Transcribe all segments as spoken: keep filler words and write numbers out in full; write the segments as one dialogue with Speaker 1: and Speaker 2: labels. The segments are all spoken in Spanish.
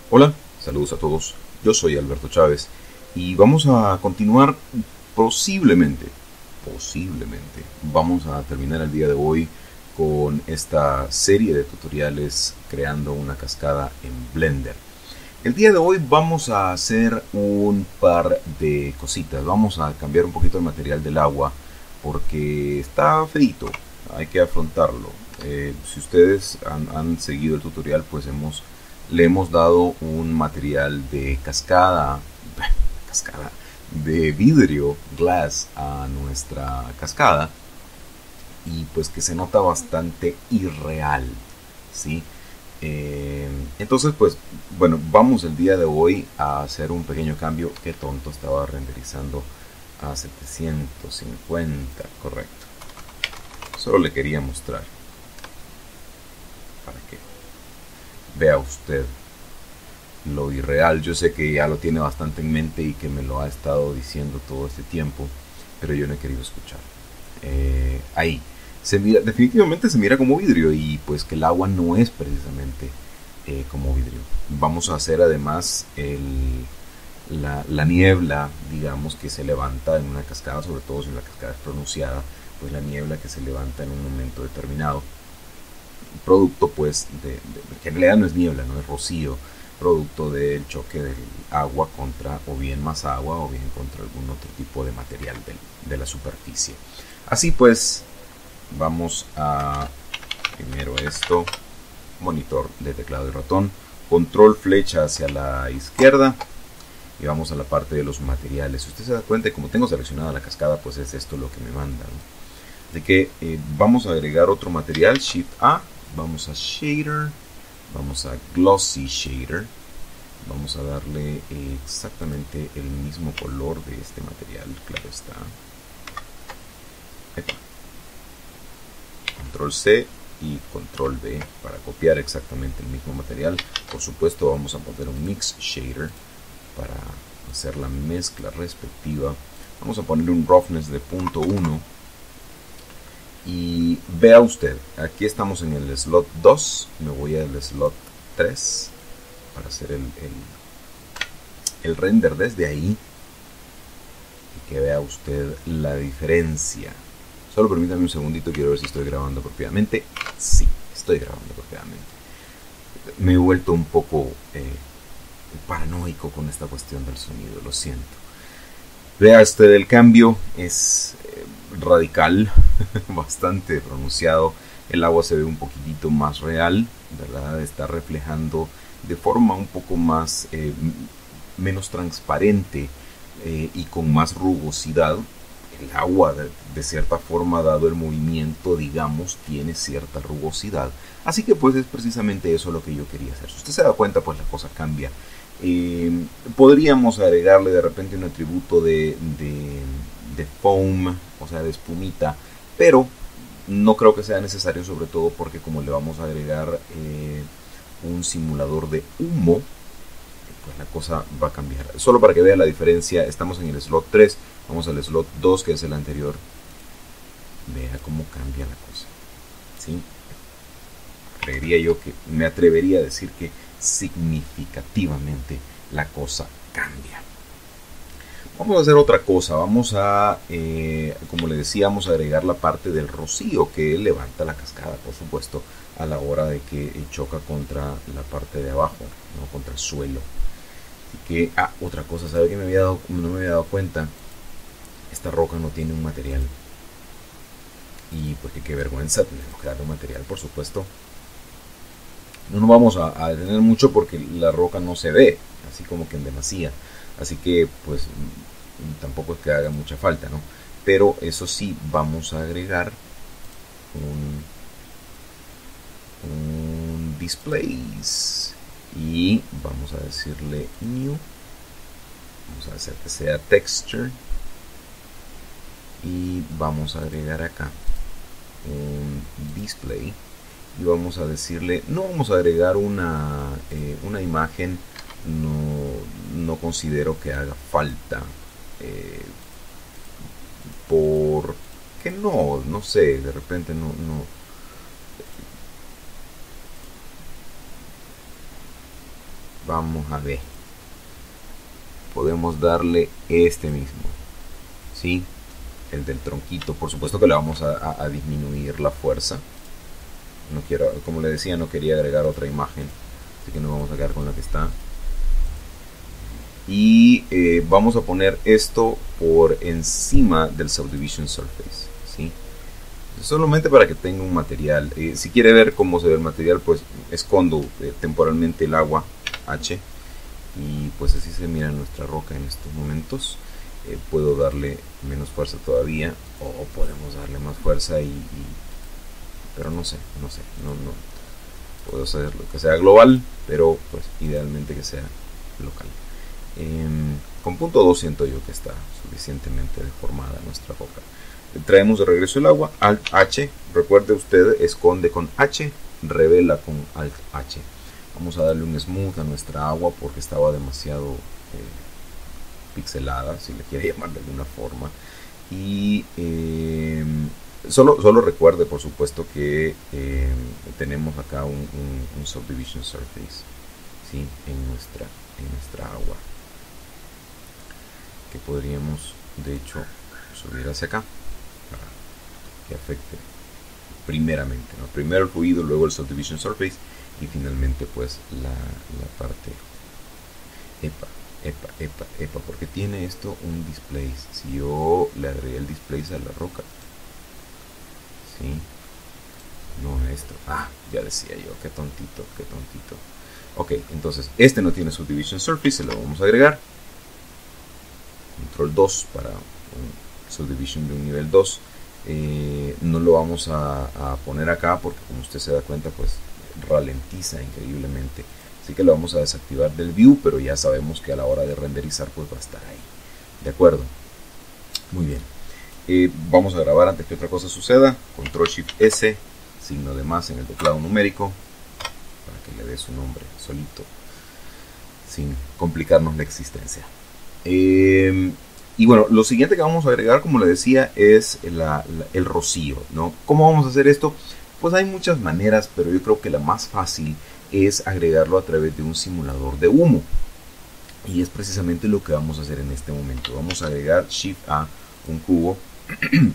Speaker 1: Hola, saludos a todos. Yo soy Alberto Chávez y vamos a continuar posiblemente, posiblemente, vamos a terminar el día de hoy con esta serie de tutoriales creando una cascada en Blender. El día de hoy vamos a hacer un par de cositas. Vamos a cambiar un poquito el material del agua porque está feito, hay que afrontarlo. Eh, si ustedes han, han seguido el tutorial, pues hemos le hemos dado un material de cascada, cascada, de vidrio, glass, a nuestra cascada, y pues que se nota bastante irreal, ¿sí? Eh, entonces, pues, bueno, vamos el día de hoy a hacer un pequeño cambio. Qué tonto, estaba renderizando a setecientos cincuenta, correcto. Solo le quería mostrar para que vea usted lo irreal. Yo sé que ya lo tiene bastante en mente y que me lo ha estado diciendo todo este tiempo, pero yo no he querido escuchar. Eh, ahí se mira, definitivamente se mira como vidrio, y pues que el agua no es precisamente eh, como vidrio. Vamos a hacer además el, la, la niebla, digamos, que se levanta en una cascada, sobre todo si la cascada es pronunciada, pues la niebla que se levanta en un momento determinado, producto pues de, de, que en realidad no es niebla, no es rocío, producto del choque del agua contra o bien más agua o bien contra algún otro tipo de material de, de la superficie. Así pues, vamos a primero esto, monitor de teclado y ratón, control flecha hacia la izquierda y vamos a la parte de los materiales. Si usted se da cuenta, como tengo seleccionada la cascada, pues es esto lo que me manda, ¿no? De que eh, vamos a agregar otro material, Shift A, vamos a Shader, vamos a Glossy Shader, vamos a darle eh, exactamente el mismo color de este material, claro está. Epa. Control C y Control V para copiar exactamente el mismo material. Por supuesto vamos a poner un Mix Shader para hacer la mezcla respectiva. Vamos a poner un Roughness de punto uno. Y vea usted, aquí estamos en el slot dos, me voy al slot tres para hacer el, el, el render desde ahí y que vea usted la diferencia. Solo permítame un segundito, quiero ver si estoy grabando apropiadamente. Sí, estoy grabando apropiadamente. Me he vuelto un poco eh, paranoico con esta cuestión del sonido, lo siento. Vea usted el cambio, es eh, radical, bastante pronunciado. El agua se ve un poquitito más real, ¿verdad? Está reflejando de forma un poco más, eh, menos transparente eh, y con más rugosidad. El agua, de, de cierta forma, dado el movimiento, digamos, tiene cierta rugosidad. Así que pues es precisamente eso lo que yo quería hacer. Si usted se da cuenta, pues la cosa cambia. Eh, podríamos agregarle de repente un atributo de, de, de foam, o sea, de espumita, pero no creo que sea necesario, sobre todo porque como le vamos a agregar eh, un simulador de humo, pues la cosa va a cambiar. Solo para que vea la diferencia, estamos en el slot tres, vamos al slot dos, que es el anterior. Vea cómo cambia la cosa, ¿sí? Creería yo que me atrevería a decir que significativamente la cosa cambia. Vamos a hacer otra cosa, vamos a, eh, como le decíamos, agregar la parte del rocío que levanta la cascada, por supuesto, a la hora de que choca contra la parte de abajo, no contra el suelo. Así que, ah, otra cosa, ¿sabe que me había dado, no me había dado cuenta? Esta roca no tiene un material. Y pues que qué vergüenza, tenemos que darle un material, por supuesto. No nos vamos a, a detener mucho porque la roca no se ve, así como que en demasía. Así que pues tampoco es que haga mucha falta, ¿no? Pero eso sí, vamos a agregar un, un displays y vamos a decirle new. Vamos a hacer que sea texture y vamos a agregar acá un display y vamos a decirle, no vamos a agregar una, eh, una imagen, no, no considero que haga falta, eh, porque no, no sé, de repente no, no, vamos a ver, podemos darle este mismo, ¿sí? El del tronquito. Por supuesto que le vamos a, a, a disminuir la fuerza. No quiero, como le decía, no quería agregar otra imagen, así que nos vamos a quedar con la que está. Y eh, vamos a poner esto por encima del Subdivision Surface, ¿sí? Solamente para que tenga un material. Eh, si quiere ver cómo se ve el material, pues escondo eh, temporalmente el agua H, y pues así se mira nuestra roca en estos momentos. Eh, puedo darle menos fuerza todavía, o podemos darle más fuerza y, y pero no sé, no sé, no, no puedo hacer lo que sea global, pero pues idealmente que sea local. Eh, con punto dos siento yo que está suficientemente deformada nuestra roca. Traemos de regreso el agua, Alt H, recuerde usted, esconde con H, revela con Alt H. Vamos a darle un smooth a nuestra agua porque estaba demasiado eh, pixelada, si le quiere llamar de alguna forma. Y eh, solo, solo recuerde, por supuesto, que eh, tenemos acá un, un, un Subdivision Surface, ¿sí? en, nuestra, en nuestra agua, que podríamos, de hecho, subir hacia acá para que afecte primeramente, ¿no? Primero el fluido, luego el Subdivision Surface y finalmente pues la, la parte epa, epa, epa, epa, porque tiene esto un displace. Si yo le agregué el displace a la roca, ¿sí? No esto, ah, ya decía yo, qué tontito, qué tontito. Ok, entonces este no tiene Subdivision Surface, se lo vamos a agregar. Control dos para un Subdivision de un nivel dos. Eh, no lo vamos a, a poner acá porque, como usted se da cuenta, pues ralentiza increíblemente, así que lo vamos a desactivar del view, pero ya sabemos que a la hora de renderizar pues va a estar ahí. De acuerdo, muy bien. Eh, vamos a grabar antes que otra cosa suceda. Control Shift S, signo de más en el teclado numérico, para que le dé su nombre solito sin complicarnos la existencia. eh, Y bueno, lo siguiente que vamos a agregar, como le decía, es la, la, el rocío, ¿no? ¿Cómo vamos a hacer esto? Pues hay muchas maneras, pero yo creo que la más fácil es agregarlo a través de un simulador de humo. Y es precisamente lo que vamos a hacer en este momento. Vamos a agregar Shift A, un cubo. Vamos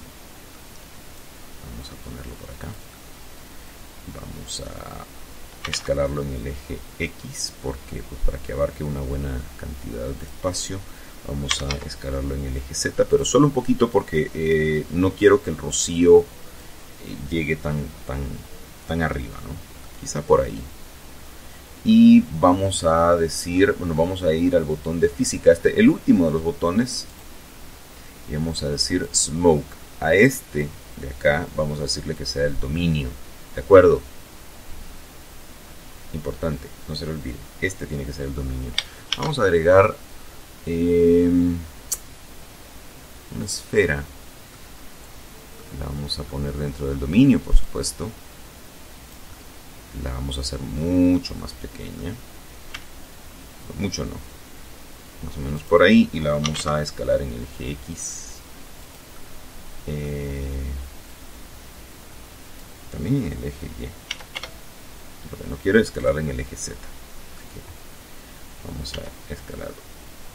Speaker 1: a ponerlo por acá. Vamos a escalarlo en el eje X, porque pues, para que abarque una buena cantidad de espacio. Vamos a escalarlo en el eje Z, pero solo un poquito porque eh, no quiero que el rocío eh, llegue tan, tan, tan arriba, ¿no? Quizá por ahí. Y vamos a decir, bueno, vamos a ir al botón de física, este, el último de los botones, y vamos a decir smoke. A este de acá vamos a decirle que sea el dominio, ¿de acuerdo? Importante, no se lo olvide, este tiene que ser el dominio. Vamos a agregar Eh, una esfera, la vamos a poner dentro del dominio, por supuesto. La vamos a hacer mucho más pequeña, mucho no, más o menos por ahí, y la vamos a escalar en el eje X, eh, también en el eje Y, porque no quiero escalar en el eje Z, así que vamos a escalarlo.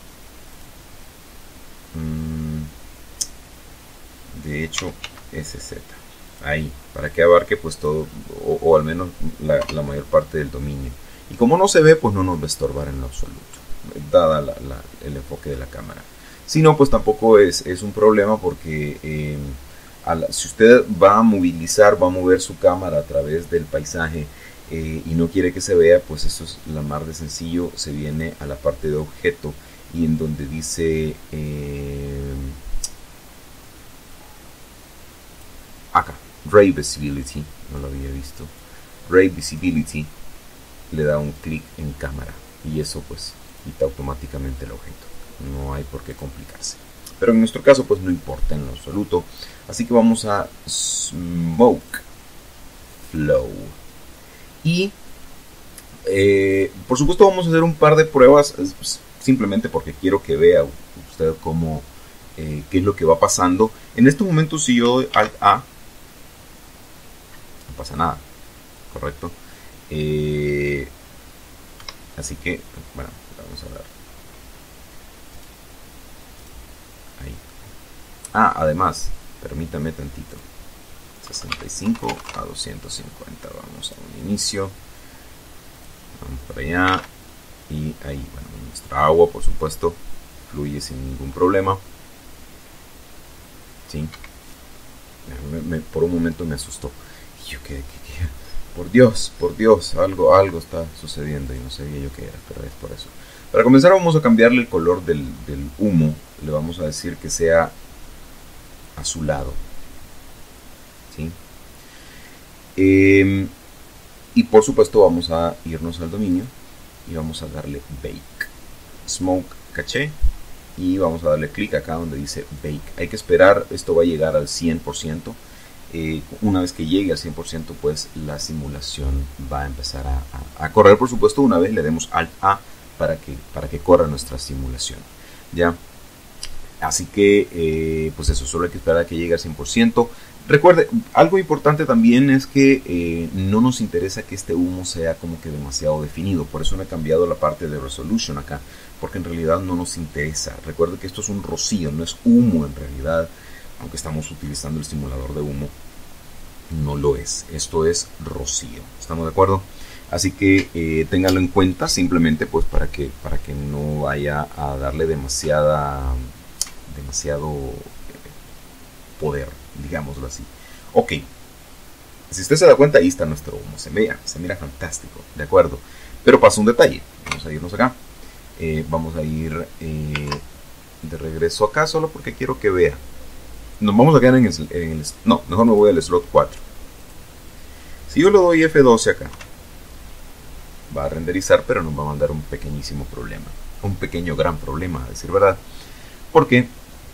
Speaker 1: De hecho, S Z, ahí, para que abarque pues todo, o, o al menos la, la mayor parte del dominio. Y como no se ve, pues no nos va a estorbar en lo absoluto, dada la, la, el enfoque de la cámara. Si no, pues tampoco es, es un problema porque eh, a la, si usted va a movilizar, va a mover su cámara a través del paisaje eh, y no quiere que se vea, pues eso es la mar de sencillo. Se viene a la parte de objeto y en donde dice eh, acá, Ray Visibility, no lo había visto, Ray Visibility, le da un clic en cámara y eso pues quita automáticamente el objeto. No hay por qué complicarse, pero en nuestro caso pues no importa en lo absoluto. Así que vamos a Smoke Flow y eh, por supuesto vamos a hacer un par de pruebas, simplemente porque quiero que vea usted cómo eh, qué es lo que va pasando. En este momento, si yo doy Alt A, no pasa nada, correcto. Eh, Así que, bueno, vamos a dar ahí. Ah, además, permítame tantito. sesenta y cinco a doscientos cincuenta. Vamos a un inicio. Vamos para allá. Y ahí, bueno, nuestra agua, por supuesto, fluye sin ningún problema. ¿Sí? Me, me, por un momento me asustó. Y yo, ¿qué, qué, qué? Por Dios, por Dios, algo, algo está sucediendo y no sabía yo qué era, pero es por eso. Para comenzar vamos a cambiarle el color del, del humo. Le vamos a decir que sea azulado. ¿Sí? Eh, y por supuesto vamos a irnos al dominio y vamos a darle Bake. Smoke Caché. Y vamos a darle clic acá donde dice Bake. Hay que esperar, esto va a llegar al cien por ciento. Eh, una vez que llegue al cien por ciento, pues la simulación va a empezar a, a, a correr. Por supuesto, una vez le demos Alt A para que, para que corra nuestra simulación. ¿Ya? Así que, eh, pues eso, solo hay que esperar a que llegue al cien por ciento. Recuerde, algo importante también es que eh, no nos interesa que este humo sea como que demasiado definido. Por eso no he cambiado la parte de resolution acá, porque en realidad no nos interesa. Recuerde que esto es un rocío, no es humo en realidad, aunque estamos utilizando el simulador de humo. No lo es, esto es rocío. ¿Estamos de acuerdo? Así que eh, ténganlo en cuenta simplemente pues para que, para que no vaya a darle demasiada, demasiado poder, digámoslo así. Ok, si usted se da cuenta, ahí está nuestro humo, se mira, se mira fantástico, de acuerdo. Pero pasa un detalle, vamos a irnos acá, eh, vamos a ir eh, de regreso acá solo porque quiero que vea. Nos vamos a quedar en el, en el, no, mejor me voy al slot cuatro. Si yo le doy F doce acá, va a renderizar, pero nos va a mandar un pequeñísimo problema, un pequeño gran problema, a decir verdad, porque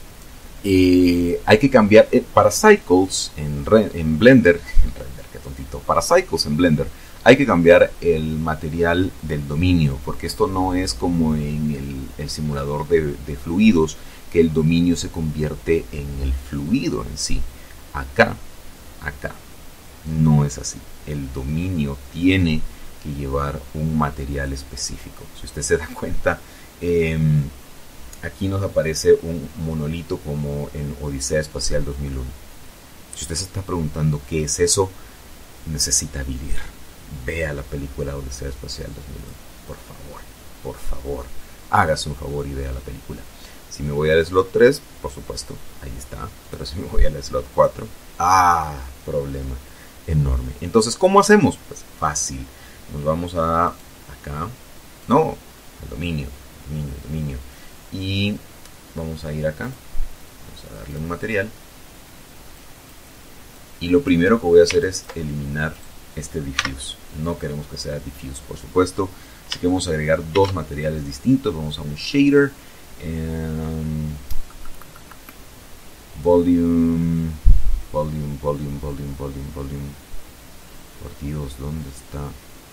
Speaker 1: Eh, hay que cambiar eh, para Cycles en, en Blender, en Blender, qué tontito, para Cycles en Blender hay que cambiar el material del dominio, porque esto no es como en el, el simulador de, de fluidos, que el dominio se convierte en el fluido en sí. Acá, acá, no es así. El dominio tiene que llevar un material específico. Si usted se da cuenta, eh, aquí nos aparece un monolito como en Odisea Espacial dos mil uno. Si usted se está preguntando qué es eso, necesita vivir. Vea la película Odisea Espacial dos mil uno. Por favor, por favor, hágase un favor y vea la película. Si me voy al slot tres, por supuesto, ahí está. Pero si me voy al slot cuatro, ¡ah! Problema enorme. Entonces, ¿cómo hacemos? Pues fácil. Nos vamos a acá. No, al dominio, dominio, dominio. Y vamos a ir acá, vamos a darle un material, y lo primero que voy a hacer es eliminar este diffuse. No queremos que sea diffuse, por supuesto, así que vamos a agregar dos materiales distintos. Vamos a un shader, um, volume, volume, volume, volume, volume, volume. Por Dios, ¿dónde está?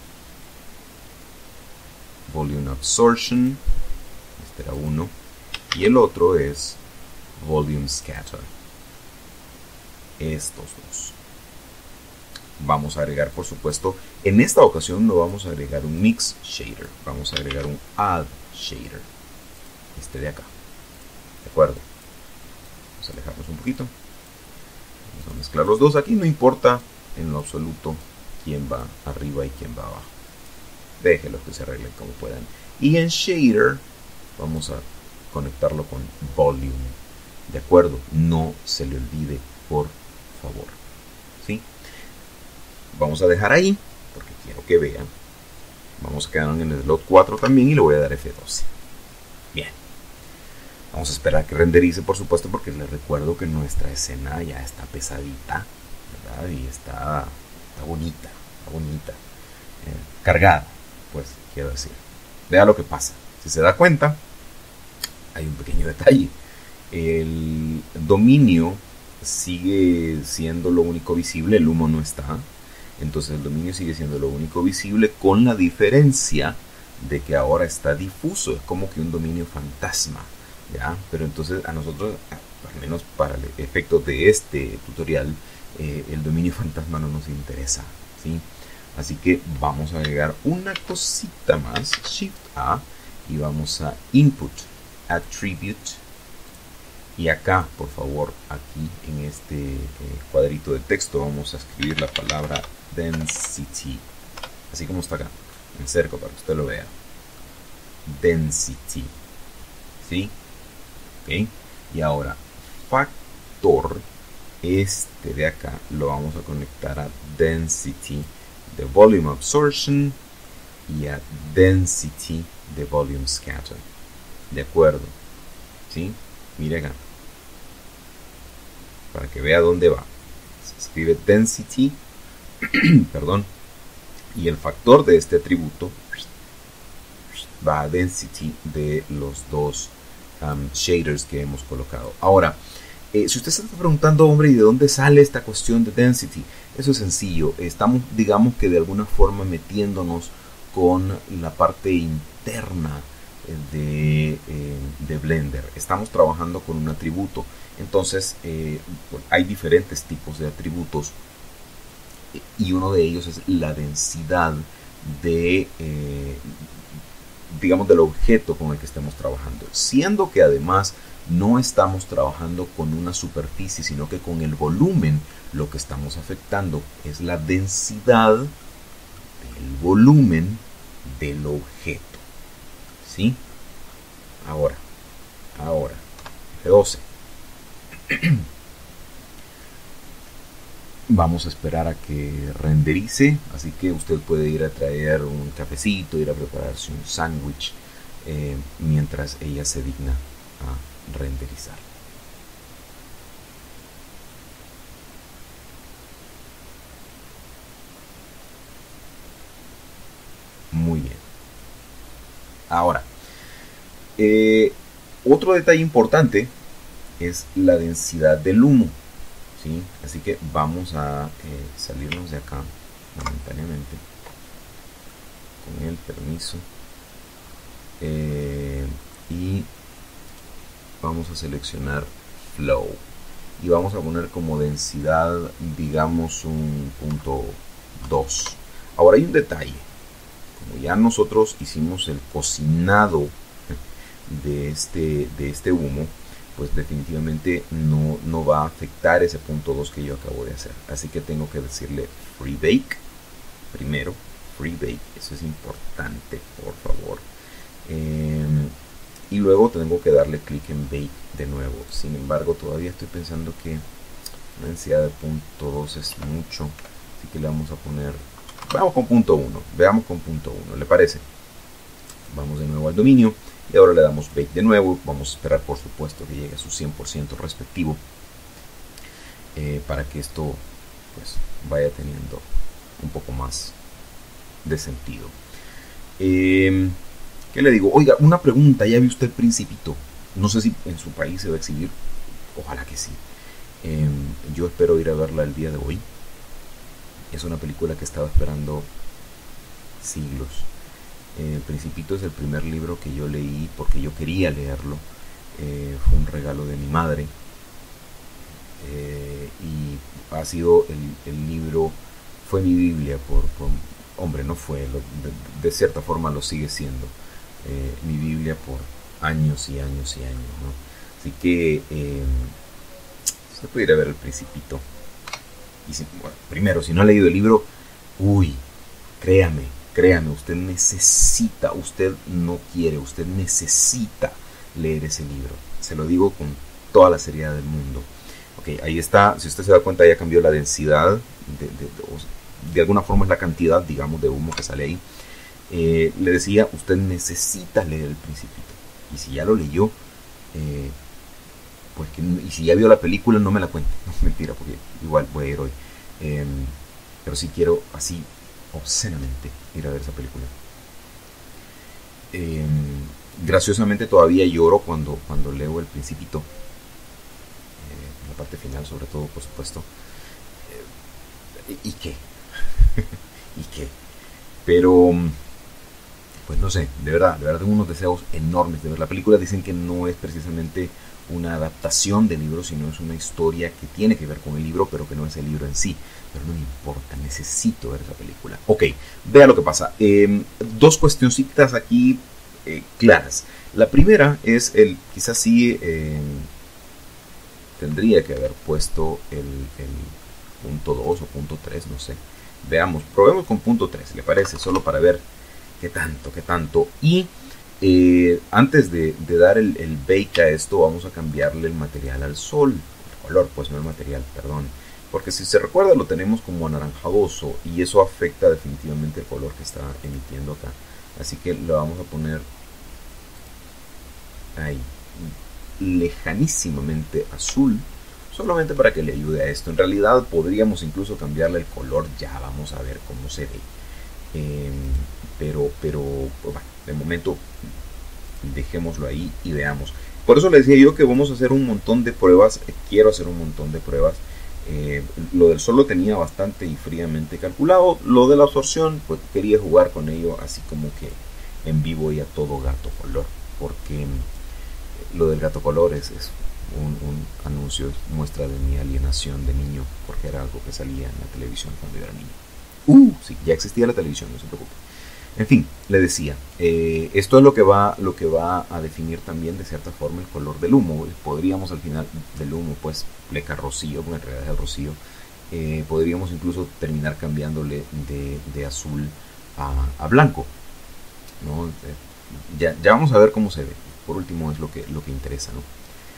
Speaker 1: Volume absorption. Este era uno. Y el otro es Volume Scatter. Estos dos. Vamos a agregar, por supuesto, en esta ocasión no vamos a agregar un Mix Shader. Vamos a agregar un Add Shader. Este de acá. ¿De acuerdo? Vamos a alejarnos un poquito. Vamos a mezclar los dos. Aquí no importa en lo absoluto quién va arriba y quién va abajo. Déjenlos que se arreglen como puedan. Y en Shader vamos a conectarlo con Volume. ¿De acuerdo? No se le olvide, por favor. ¿Sí? Vamos a dejar ahí, porque quiero que vean. Vamos a quedar en el slot cuatro también y le voy a dar F doce. Bien. Vamos a esperar a que renderice, por supuesto, porque les recuerdo que nuestra escena ya está pesadita, ¿verdad? Y está, está bonita, está bonita. Eh, cargada, pues, quiero decir. Vea lo que pasa. Si se da cuenta, hay un pequeño detalle. El dominio sigue siendo lo único visible, el humo no está. Entonces el dominio sigue siendo lo único visible, con la diferencia de que ahora está difuso. Es como que un dominio fantasma, ¿ya? Pero entonces a nosotros, al menos para el efecto de este tutorial, eh, el dominio fantasma no nos interesa, ¿sí? Así que vamos a agregar una cosita más, Shift A, y vamos a Input, Attribute, y acá, por favor, aquí en este eh, cuadrito de texto vamos a escribir la palabra Density, así como está acá, en cerco para que usted lo vea. Density, ¿sí? ¿Ok? Y ahora, factor, este de acá, lo vamos a conectar a Density de Volume Absorption y a Density de Volume Scatter. ¿De acuerdo? ¿Sí? Mire acá. Para que vea dónde va. Se escribe Density, perdón, y el factor de este atributo va a Density de los dos um, shaders que hemos colocado. Ahora, eh, si usted se está preguntando, hombre, ¿y de dónde sale esta cuestión de Density? Eso es sencillo. Estamos, digamos que de alguna forma metiéndonos con la parte interna de, eh, de Blender. Estamos trabajando con un atributo. Entonces, eh, bueno, hay diferentes tipos de atributos y uno de ellos es la densidad de, eh, digamos, del objeto con el que estemos trabajando. Siendo que además no estamos trabajando con una superficie, sino que con el volumen, lo que estamos afectando es la densidad del volumen del objeto. ¿Sí? Ahora, ahora, F doce. Vamos a esperar a que renderice, así que usted puede ir a traer un cafecito, ir a prepararse un sándwich eh, mientras ella se digna a renderizar. Muy bien. Ahora, eh, otro detalle importante es la densidad del humo. ¿Sí? Así que vamos a eh, salirnos de acá momentáneamente con el permiso eh, y vamos a seleccionar Flow y vamos a poner como densidad, digamos, un punto dos. Ahora hay un detalle. Como ya nosotros hicimos el cocinado de este, de este humo, pues definitivamente no, no va a afectar ese punto dos que yo acabo de hacer. Así que tengo que decirle Free Bake primero. Free Bake, eso es importante, por favor. Eh, y luego tengo que darle clic en Bake de nuevo. Sin embargo, todavía estoy pensando que la densidad de punto dos es mucho. Así que le vamos a poner... Vamos con punto uno. Veamos con punto uno. ¿Le parece? Vamos de nuevo al dominio. Y ahora le damos Bake de nuevo. Vamos a esperar, por supuesto, que llegue a su cien por ciento respectivo. Eh, para que esto pues vaya teniendo un poco más de sentido. Eh, ¿Qué le digo? Oiga, una pregunta. ¿Ya vio usted el Principito? No sé si en su país se va a exhibir. Ojalá que sí. Eh, yo espero ir a verla el día de hoy. Es una película que estaba esperando siglos. El Principito es el primer libro que yo leí porque yo quería leerlo. Eh, fue un regalo de mi madre. Eh, y ha sido el, el libro, fue mi Biblia por, por hombre, no fue, lo, de, de cierta forma lo sigue siendo. Eh, mi Biblia por años y años y años, ¿no? Así que eh, se puede ir a ver el Principito. Y si, bueno, primero, si no ha leído el libro, uy, créame, créame, usted necesita, usted no quiere, usted necesita leer ese libro. Se lo digo con toda la seriedad del mundo. Ok, ahí está, si usted se da cuenta ya cambió la densidad, de, de, de, de alguna forma es la cantidad, digamos, de humo que sale ahí. Eh, le decía, usted necesita leer el Principito. Y si ya lo leyó, eh, pues que, y si ya vio la película, no me la cuente. No, mentira, porque igual voy a ir hoy. Eh, pero sí quiero así, obscenamente, ir a ver esa película. Eh, graciosamente todavía lloro cuando, cuando leo el Principito. Eh, la parte final, sobre todo, por supuesto. Eh, ¿Y qué? ¿Y qué? Pero... pues no sé, de verdad, de verdad tengo unos deseos enormes de ver la película. Dicen que no es precisamente una adaptación del libro, sino es una historia que tiene que ver con el libro, pero que no es el libro en sí. Pero no me importa, necesito ver esa película. Ok, vea lo que pasa. Eh, dos cuestioncitas aquí eh, claras. La primera es el, quizás sí eh, tendría que haber puesto el, el punto dos o punto tres, no sé. Veamos, probemos con punto tres, ¿le parece? Solo para ver qué tanto, qué tanto. Y eh, antes de, de dar el, el bake a esto, vamos a cambiarle el material al sol. El color, pues no el material, perdón. Porque si se recuerda, lo tenemos como anaranjadoso y eso afecta definitivamente el color que está emitiendo acá. Así que lo vamos a poner ahí, lejanísimamente azul, solamente para que le ayude a esto. En realidad podríamos incluso cambiarle el color, ya vamos a ver cómo se ve. Eh, pero, pero, bueno, de momento dejémoslo ahí y veamos. Por eso le decía yo que vamos a hacer un montón de pruebas, quiero hacer un montón de pruebas. Eh, lo del sol lo tenía bastante y fríamente calculado. Lo de la absorción, pues quería jugar con ello así como que en vivo y a todo gato color. Porque lo del gato color es, es un, un anuncio, muestra de mi alienación de niño, porque era algo que salía en la televisión cuando yo era niño. Uh, sí, ya existía la televisión, no se preocupe. En fin, le decía, eh, esto es lo que va lo que va a definir también de cierta forma el color del humo. Podríamos al final del humo, pues, pleca rocío, porque en realidad es el rocío, eh, podríamos incluso terminar cambiándole de, de azul a, a blanco, ¿no? Eh, ya, ya vamos a ver cómo se ve. Por último es lo que, lo que interesa, ¿no?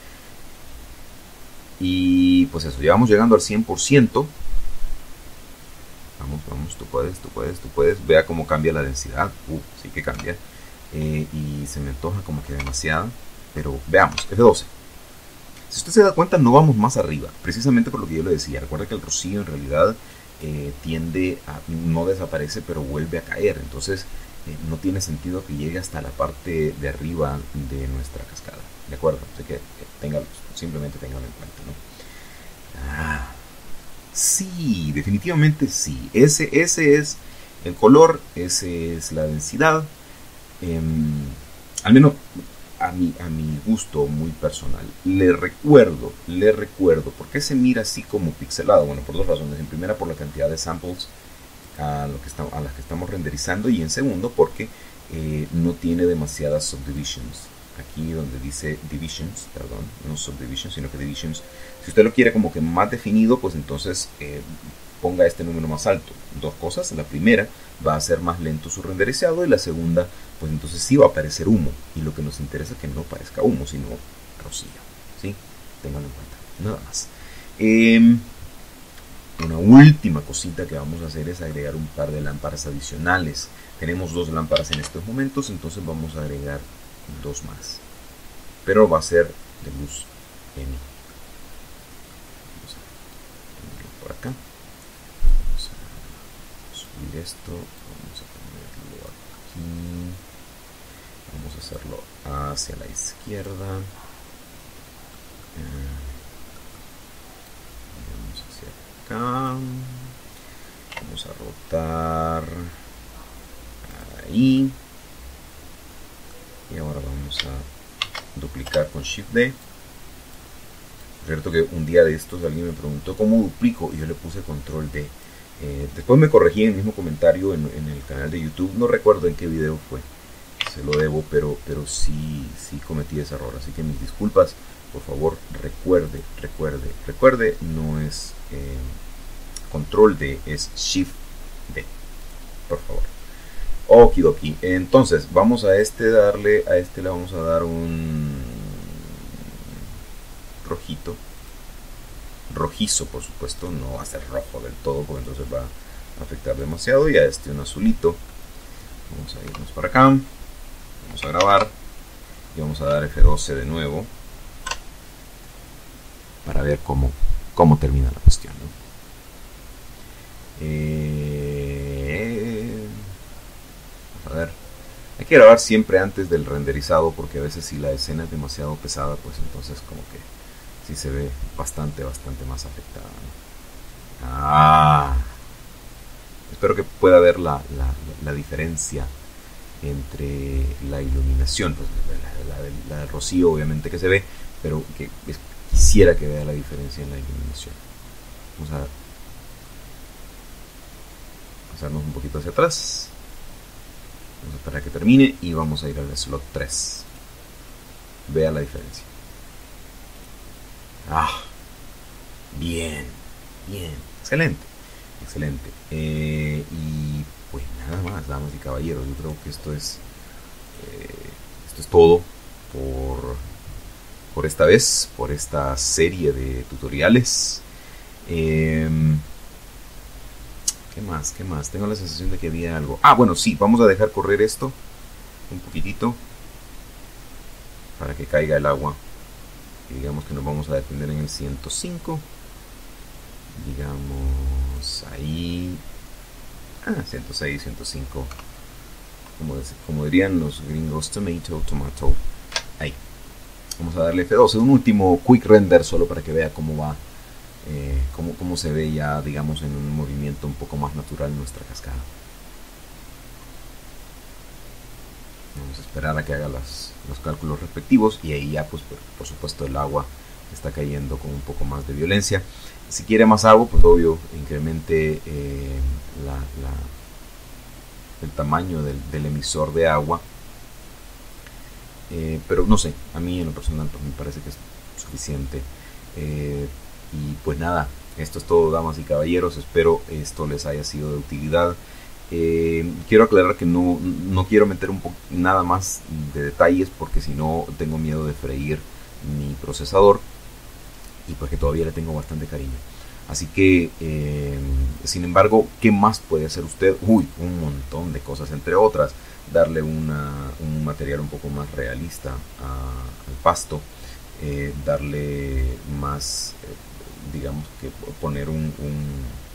Speaker 1: Y pues eso, ya vamos llegando al cien por ciento. Vamos, vamos, tú puedes, tú puedes, tú puedes. Vea cómo cambia la densidad. Uh, sí que cambia. Eh, y se me antoja como que demasiado. Pero veamos, F doce. Si usted se da cuenta, no vamos más arriba. Precisamente por lo que yo le decía. Recuerda que el rocío en realidad eh, tiende a, no desaparece, pero vuelve a caer. Entonces eh, no tiene sentido que llegue hasta la parte de arriba de nuestra cascada. ¿De acuerdo? Así que, que téngalo, simplemente téngalo en cuenta, ¿no? Ah. Sí, definitivamente sí. Ese, ese es el color, ese es la densidad. Eh, al menos a mi, a mi gusto muy personal. Le recuerdo, le recuerdo, ¿por qué se mira así como pixelado? Bueno, por dos razones. En primera, por la cantidad de samples a, lo que está, a las que estamos renderizando. Y en segundo, porque eh, no tiene demasiadas subdivisions. Aquí donde dice divisions, perdón, no subdivisions, sino que divisions. Si usted lo quiere como que más definido, pues entonces eh, ponga este número más alto. Dos cosas. La primera, va a ser más lento su renderizado, y la segunda, pues entonces sí va a aparecer humo. Y lo que nos interesa es que no parezca humo, sino rocío. ¿Sí? Ténganlo en cuenta. Nada más. Eh, una última cosita que vamos a hacer es agregar un par de lámparas adicionales. Tenemos dos lámparas en estos momentos, entonces vamos a agregar dos más, pero va a ser de luz N. Vamos a ponerlo por acá, vamos a subir esto, vamos a ponerlo aquí, vamos a hacerlo hacia la izquierda, vamos hacia acá, vamos a rotar ahí. Y ahora vamos a duplicar con Shift D. Es cierto que un día de estos alguien me preguntó cómo duplico y yo le puse Control D. Eh, después me corregí en el mismo comentario en, en el canal de YouTube. No recuerdo en qué video fue. Se lo debo, pero, pero sí, sí cometí ese error. Así que mis disculpas. Por favor, recuerde, recuerde, recuerde. No es eh, Control D, es Shift D. Por favor. Okidoki. Entonces vamos a este darle, a este le vamos a dar un rojito, rojizo por supuesto, no va a ser rojo del todo porque entonces va a afectar demasiado, y a este un azulito. Vamos a irnos para acá, vamos a grabar y vamos a dar F doce de nuevo para ver cómo, cómo termina la cuestión, ¿no? Eh... A ver, hay que grabar siempre antes del renderizado, porque a veces si la escena es demasiado pesada, pues entonces como que sí se ve bastante, bastante más afectada, ¿no? Ah, espero que pueda ver la, la, la diferencia entre la iluminación, pues la, la, la, la del rocío obviamente que se ve, pero que es, quisiera que vea la diferencia en la iluminación. Vamos a pasarnos un poquito hacia atrás, vamos a esperar a que termine y vamos a ir al slot tres. Vea la diferencia. Ah, bien, bien, excelente, excelente. Eh, y pues nada más, damas y caballeros, yo creo que esto es eh, esto es todo por, por esta vez, por esta serie de tutoriales. Eh, ¿Qué más? ¿Qué más? Tengo la sensación de que había algo. Ah, bueno, sí, vamos a dejar correr esto un poquitito para que caiga el agua. Y digamos que nos vamos a detener en el ciento cinco. Digamos ahí. Ah, ciento seis, ciento cinco. Como, como dirían los gringos, tomato, tomato. Ahí. Vamos a darle F doce. Un último quick render solo para que vea cómo va. Eh, cómo, cómo se ve ya, digamos, en un movimiento un poco más natural nuestra cascada. Vamos a esperar a que haga las, los cálculos respectivos y ahí ya, pues, por, por supuesto, el agua está cayendo con un poco más de violencia. Si quiere más agua, pues obvio, incremente eh, la, la, el tamaño del, del emisor de agua. Eh, pero no sé, a mí en lo personal pues, me parece que es suficiente. Eh, y pues nada, esto es todo, damas y caballeros. Espero esto les haya sido de utilidad. Eh, quiero aclarar que no, no quiero meter un poco nada más de detalles porque si no tengo miedo de freír mi procesador y porque todavía le tengo bastante cariño. Así que, eh, sin embargo, ¿qué más puede hacer usted? Uy, un montón de cosas, entre otras, darle una, un material un poco más realista a, al pasto, eh, darle más, eh, digamos que poner un... un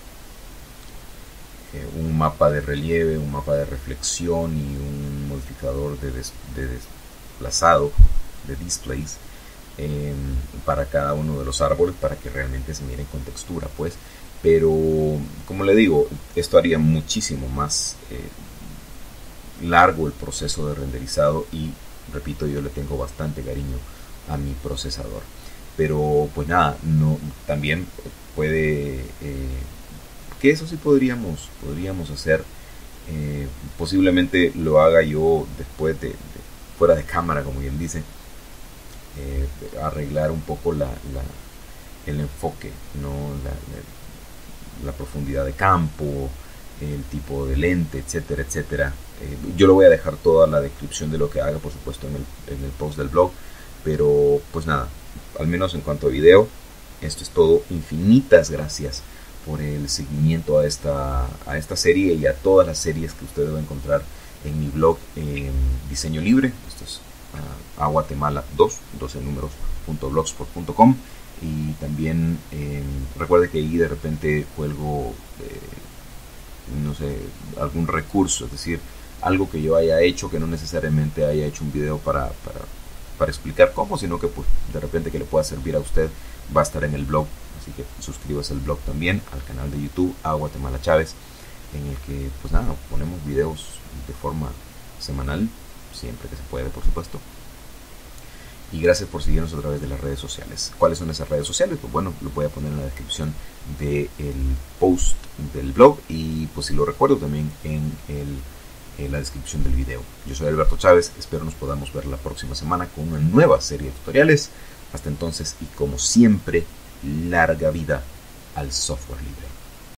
Speaker 1: un mapa de relieve, un mapa de reflexión y un modificador de, des, de desplazado, de displays, eh, para cada uno de los árboles para que realmente se miren con textura, pues. Pero, como le digo, esto haría muchísimo más eh, largo el proceso de renderizado y, repito, yo le tengo bastante cariño a mi procesador. Pero, pues nada, no, también puede... Eh, que eso sí podríamos podríamos hacer, eh, posiblemente lo haga yo después de, de fuera de cámara, como bien dice, eh, arreglar un poco la, la, el enfoque, ¿no? la, la, la profundidad de campo, el tipo de lente, etcétera, etcétera. Eh, yo lo voy a dejar toda la descripción de lo que haga, por supuesto, en el, en el post del blog, pero pues nada, al menos en cuanto a video, esto es todo. Infinitas gracias por el seguimiento a esta, a esta serie y a todas las series que usted va a encontrar en mi blog en Diseño Libre. Esto es uh, a Guatemala dos, doce números, punto blogspot punto com. Y también eh, recuerde que ahí de repente cuelgo, eh, no sé, algún recurso, es decir, algo que yo haya hecho que no necesariamente haya hecho un video para, para, para explicar cómo, sino que pues, de repente que le pueda servir a usted, va a estar en el blog. Así que suscríbase al blog también, al canal de YouTube a Guatemala Chávez, en el que pues nada, ponemos videos de forma semanal, siempre que se puede, por supuesto. Y gracias por seguirnos a través de las redes sociales. ¿Cuáles son esas redes sociales? Pues bueno, lo voy a poner en la descripción del post del blog y pues si lo recuerdo también en, el, en la descripción del video. Yo soy Alberto Chávez, espero nos podamos ver la próxima semana con una nueva serie de tutoriales. Hasta entonces y como siempre, larga vida al software libre.